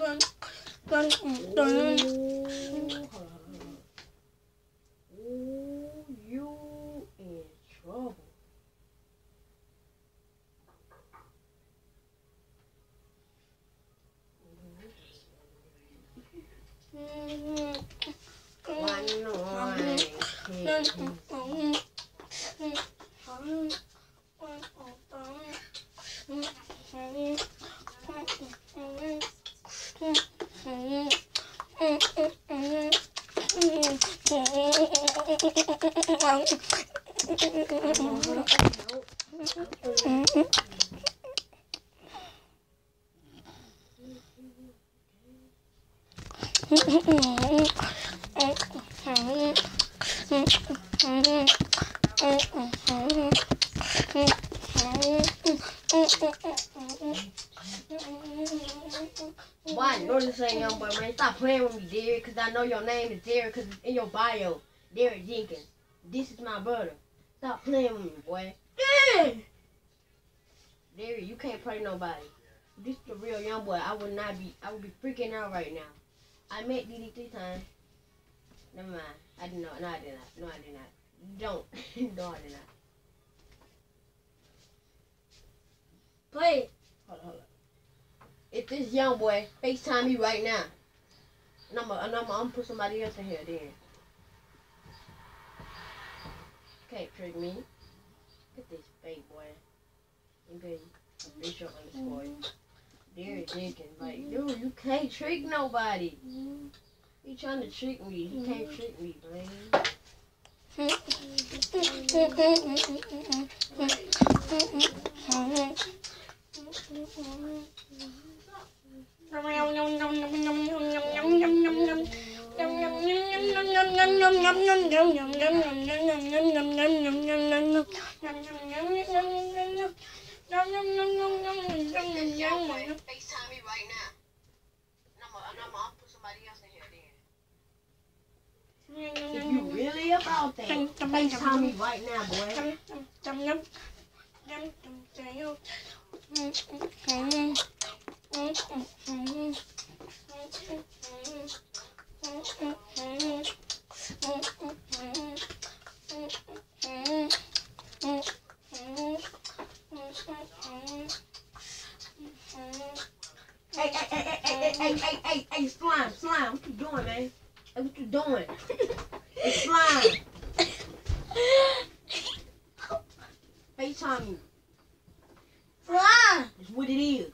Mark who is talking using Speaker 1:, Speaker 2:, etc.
Speaker 1: you in trouble. Why? Notice saying young boy, man, stop playing with me, Derek, because I know your name is Derek, because it's in your bio, Derek Jenkins. This is my brother. Stop playing with me, boy. Derek, you can't play nobody. This is the real young boy. I would be freaking out right now. I met DD 3 times. Never mind. I did not. No, I did not. No, I did not. Don't. No, I did not. Play it. Hold on. If this young boy FaceTime me right now, and I'm gonna put somebody else in here then. Can't trick me. Get this fake boy. Okay, official underscore. Derek Jenkins. Like, dude, you can't trick nobody. He trying to trick me. He can't trick me, man. FaceTime me right now. And I'm gonna put somebody else in here then. If you really about that, FaceTime me right now, boy. Hey, slime, what you doing, man? Hey, what you doing? Hey, slime. FaceTime me. Slime. That's what it is.